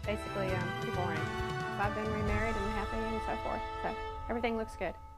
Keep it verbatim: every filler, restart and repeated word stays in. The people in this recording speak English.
basically um, pretty boring. So I've been remarried and happy and so forth. So everything looks good.